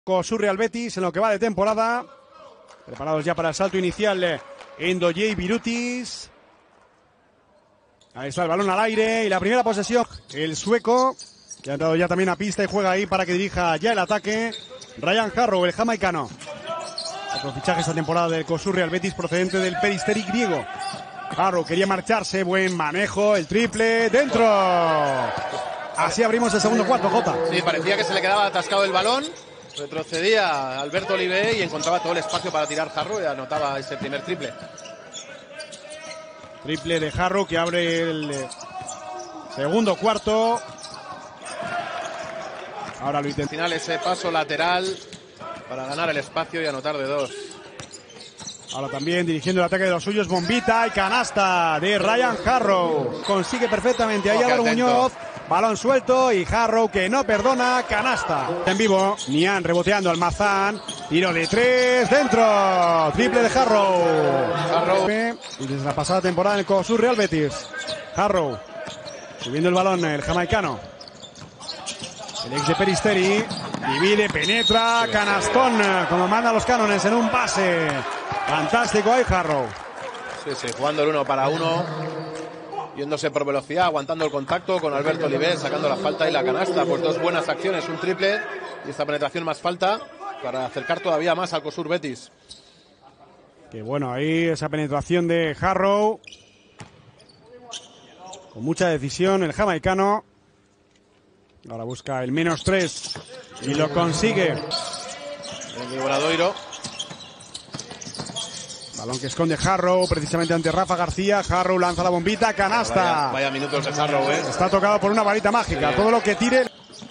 COSUR Real Betis en lo que va de temporada. Preparados ya para el salto inicial Ndoye y Birutis. Ahí está el balón al aire y la primera posesión. El sueco, que ha entrado ya también a pista y juega ahí para que dirija ya el ataque. Ryan Harrow, el jamaicano. Otro fichaje esta temporada del COSUR Real Betis procedente del Peristeri griego. Harrow quería marcharse, buen manejo, el triple, dentro. Así abrimos el segundo cuarto, Jota. Sí, parecía que se le quedaba atascado el balón. Retrocedía Alberto Olivé y encontraba todo el espacio para tirar Harrow y anotaba ese primer triple. Triple de Harrow que abre el segundo cuarto. Ahora lo intenta. Al final ese paso lateral para ganar el espacio y anotar de dos. Ahora también dirigiendo el ataque de los suyos, bombita y canasta de Ryan Harrow. Consigue perfectamente ahí Álvaro Muñoz. Balón suelto y Harrow que no perdona, canasta. En vivo, Nian reboteando al Mazán. Tiro de tres, dentro. Triple de Harrow. Y desde la pasada temporada en el COSUR Real Betis. Harrow subiendo el balón, el jamaicano. El ex de Peristeri. Divide, penetra, canastón. Como manda los cánones en un pase. Fantástico ahí Harrow. Sí, jugando el 1 para 1. Yéndose por velocidad, aguantando el contacto con Alberto Olivé, sacando la falta y la canasta. Pues dos buenas acciones, un triple y esta penetración más falta para acercar todavía más al COSUR Betis. Que bueno, ahí esa penetración de Harrow. Con mucha decisión el jamaicano. Ahora busca el -3 y lo consigue. El Obradoiro. Balón que esconde Harrow, precisamente ante Rafa García. Harrow lanza la bombita, canasta. Vaya minutos de Harrow, Está tocado por una varita mágica. Sí. Todo lo que tire.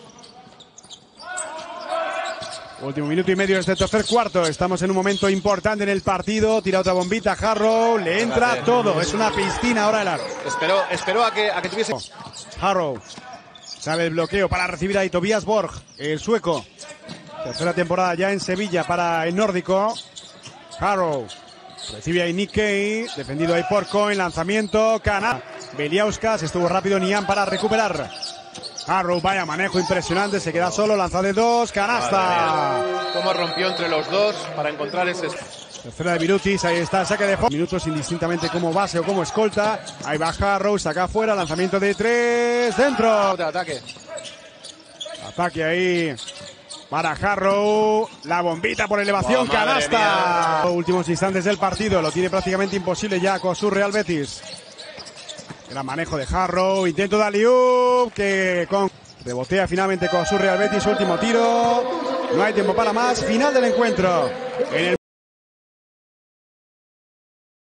Último minuto y medio de este tercer cuarto. Estamos en un momento importante en el partido. Tira otra bombita Harrow. Le entra todo. Es una piscina ahora el aro. Esperó a que tuviese. Harrow. Sale el bloqueo para recibir ahí Tobias Borg, el sueco. Tercera temporada ya en Sevilla para el nórdico. Harrow. Recibe ahí Nick Kay, defendido ahí por Cohen, lanzamiento, canasta. Beliauskas, estuvo rápido Nian para recuperar. Harrow, vaya manejo impresionante, se queda solo, lanza de dos, canasta. Cómo rompió entre los dos para encontrar ese... Tercera de Birutis, ahí está el saque de minutos indistintamente como base o como escolta. Ahí va Harrow, saca afuera, lanzamiento de tres, dentro. De ataque. Ataque ahí para Harrow, la bombita por elevación, canasta. Últimos instantes del partido, lo tiene prácticamente imposible ya COSUR Real Betis. Gran manejo de Harrow, intento de alley-oop, que rebotea finalmente COSUR Real Betis, último tiro. No hay tiempo para más, final del encuentro. En el